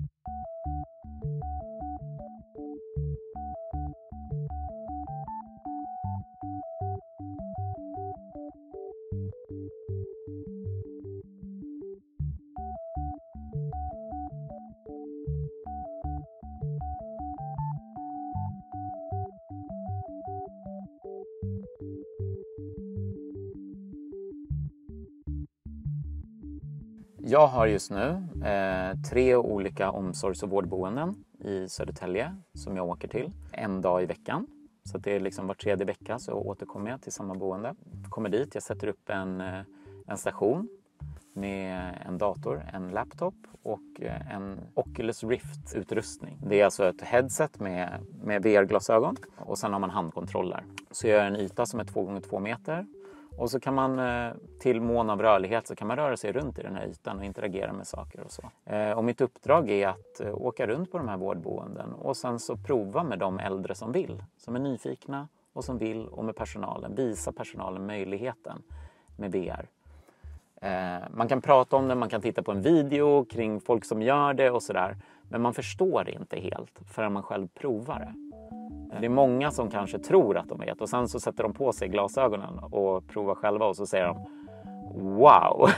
Jag har just nu 3 olika omsorgs- och vårdboenden i Södertälje som jag åker till en dag i veckan. Så det är liksom var 3:e vecka så återkommer jag till samma boende. Kommer dit, jag sätter upp en station med en dator, en laptop och en Oculus Rift-utrustning. Det är alltså ett headset med VR-glasögon och sen har man handkontroller. Så jag gör en yta som är 2x2 meter. Och så kan man till mån av rörlighet så kan man röra sig runt i den här ytan och interagera med saker och så. Och mitt uppdrag är att åka runt på de här vårdboenden och sen så prova med de äldre som vill. Som är nyfikna och som vill och med personalen. Visa personalen möjligheten med VR. Man kan prata om det, man kan titta på en video kring folk som gör det och sådär. Men man förstår det inte helt förrän man själv provar det. Det är många som kanske tror att de vet och sen så sätter de på sig glasögonen och provar själva och så säger de wow!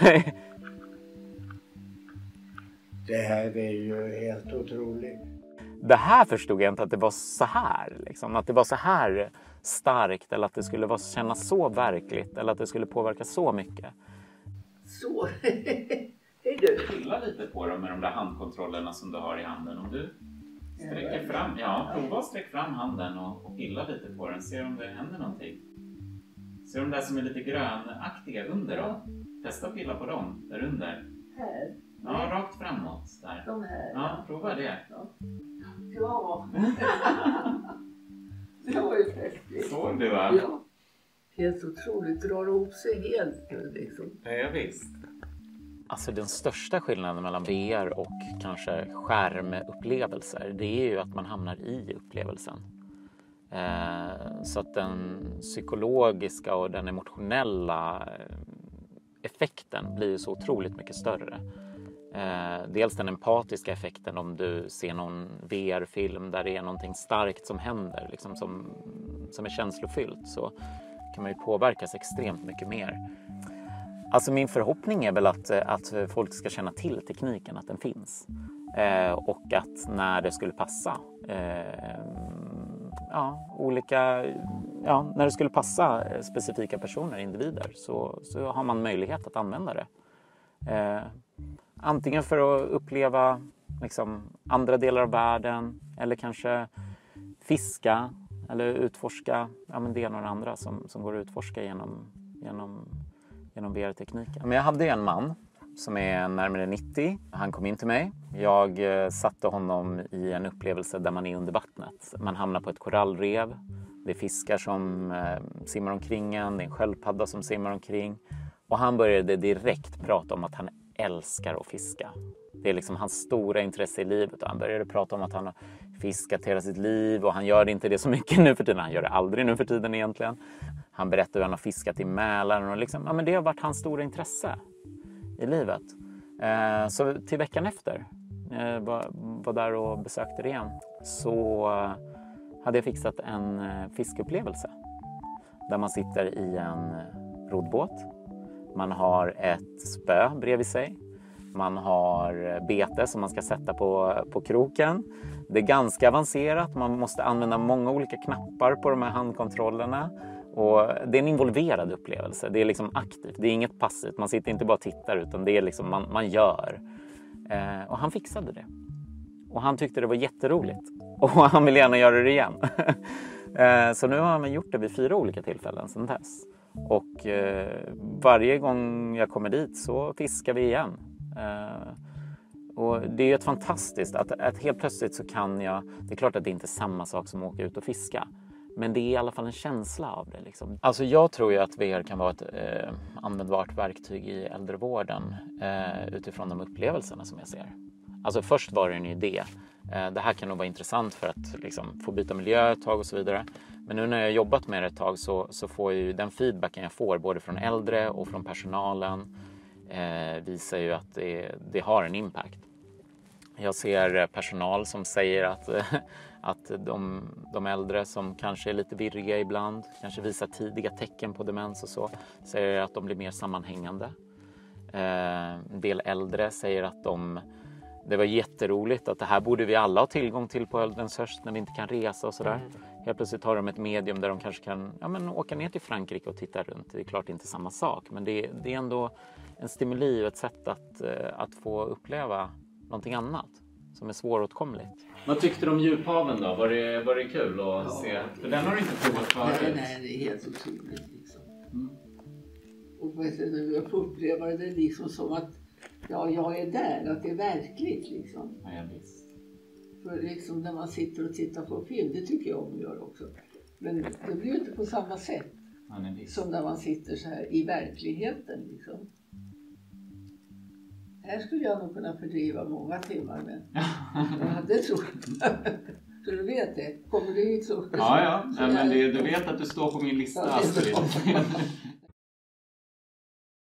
Det här är ju helt otroligt. Det här förstod jag inte att det var så här. Liksom. Att det var så här starkt eller att det skulle kännas så verkligt eller att det skulle påverka så mycket. Så, hej du. Pilla lite på dem med de där handkontrollerna som du har i handen. Om du sträcker fram, prova att sträcka fram handen och pilla lite på den. Se om det händer någonting. Se de där som är lite grönaktiga under dem. Testa att pilla på dem, där under. Här? Ja, rakt framåt. Där. De här? Ja, prova det. Ja. Det var ju festligt. Såg du va? Ja. Helt otroligt. Drar ihop sig helt nu liksom. Ja, visst. Alltså den största skillnaden mellan VR och kanske skärmupplevelser, det är ju att man hamnar i upplevelsen. Så att den psykologiska och den emotionella effekten blir ju så otroligt mycket större. Dels den empatiska effekten om du ser någon VR-film där det är någonting starkt som händer, liksom som är känslofyllt, så kan man ju påverkas extremt mycket mer. Alltså min förhoppning är väl att folk ska känna till tekniken, att den finns. Och att när det skulle passa, när det skulle passa specifika personer, individer, så har man möjlighet att använda det. Antingen för att uppleva liksom, andra delar av världen eller kanske fiska eller utforska det ena och det andra som går att utforska genom VR-tekniken. Men jag hade en man som är närmare 90. Han kom in till mig. Jag satte honom i en upplevelse där man är under vattnet. Man hamnar på ett korallrev. Det är fiskar som simmar omkring en. Det är en sköldpadda som simmar omkring. Och han började direkt prata om att han älskar att fiska. Det är liksom hans stora intresse i livet. Och han började prata om att han har fiskat hela sitt liv. Och han gör inte det så mycket nu för tiden. Han gör det aldrig nu för tiden egentligen. Han berättar hur han har fiskat i Mälaren. Och liksom, det har varit hans stora intresse i livet. Så till veckan efter, var där och besökte det igen, så hade jag fixat en fiskeupplevelse. Där man sitter i en roddbåt. Man har ett spö bredvid sig. Man har bete som man ska sätta på kroken. Det är ganska avancerat. Man måste använda många olika knappar på de här handkontrollerna. Och det är en involverad upplevelse. Det är liksom aktivt. Det är inget passivt. Man sitter inte bara och tittar utan det är liksom man gör. Och han fixade det. Och han tyckte det var jätteroligt. Och han vill gärna göra det igen. Så nu har han gjort det vid 4 olika tillfällen sedan dess. Och varje gång jag kommer dit så fiskar vi igen. Och det är ju ett fantastiskt att helt plötsligt så kan jag... Det är klart att det inte är samma sak som att åka ut och fiska. Men det är i alla fall en känsla av det. Liksom. Alltså jag tror ju att VR kan vara ett användbart verktyg i äldrevården utifrån de upplevelserna som jag ser. Alltså först var det en idé. Det här kan nog vara intressant för att liksom, få byta miljö ett tag och så vidare. Men nu när jag har jobbat med det ett tag så får ju den feedbacken jag får både från äldre och från personalen visar ju att det har en impact. Jag ser personal som säger att de äldre som kanske är lite virriga ibland, kanske visar tidiga tecken på demens och så, säger att de blir mer sammanhängande. En del äldre säger att det var jätteroligt, att det här borde vi alla ha tillgång till på Ålderns när vi inte kan resa och sådär. Helt plötsligt har de ett medium där de kanske kan åka ner till Frankrike och titta runt. Det är klart inte samma sak, men det är ändå en stimuli och ett sätt att få uppleva någonting annat som är svåråtkomligt. Vad tyckte du om djuphaven då? Var det kul att se? För den har du inte provat förut. Nej, det är helt otroligt liksom. Och vet du, jag får uppleva det liksom som att jag är där, att det är verkligt liksom. Ja, visst. För liksom när man sitter och tittar på film, det tycker jag om att göra också. Men det blir ju inte på samma sätt som när man sitter så här i verkligheten liksom. Här skulle jag nog kunna fördriva många timmar med. Ja, det tror jag. Så du vet det. Kommer du hit så... Ja. Men du vet att du står på min lista. Ja,